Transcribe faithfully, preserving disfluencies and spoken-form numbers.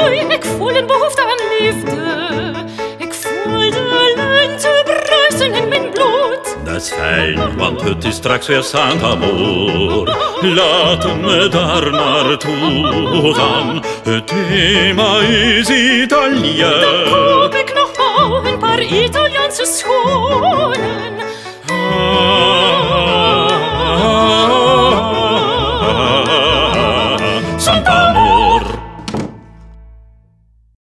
mooi. Ik voel een behoefte aan liefde. Ik voel de lente bruisen in mijn bloed. Dat is fijn, want het is straks weer Sant'Amor. Laten we daar naartoe gaan. Het thema is Italië. Dan koop ik nog gauw een paar Italiaanse schoenen.